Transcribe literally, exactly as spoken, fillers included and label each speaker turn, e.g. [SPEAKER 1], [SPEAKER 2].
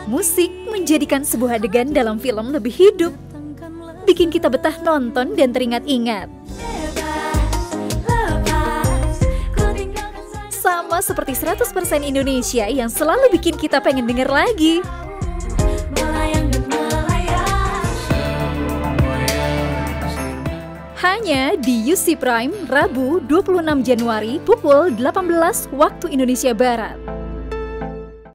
[SPEAKER 1] Musik menjadikan sebuah adegan dalam film lebih hidup, bikin kita betah nonton dan teringat-ingat. Sama seperti seratus persen Indonesia yang selalu bikin kita pengen denger lagi. Hanya di U C Prime, Rabu dua puluh enam Januari pukul delapan belas waktu Indonesia Barat.